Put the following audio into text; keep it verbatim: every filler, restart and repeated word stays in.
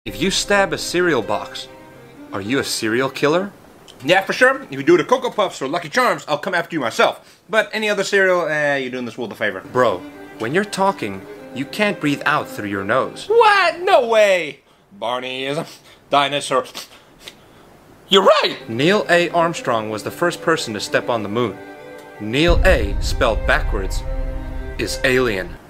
If you stab a cereal box, are you a serial killer? Yeah, for sure. If you do the Cocoa Puffs or Lucky Charms, I'll come after you myself. But any other cereal, eh, you're doing this world a favor. Bro, when you're talking, you can't breathe out through your nose. What? No way! Barney is a dinosaur. You're right! Neil A. Armstrong was the first person to step on the moon. Neil A., spelled backwards, is alien.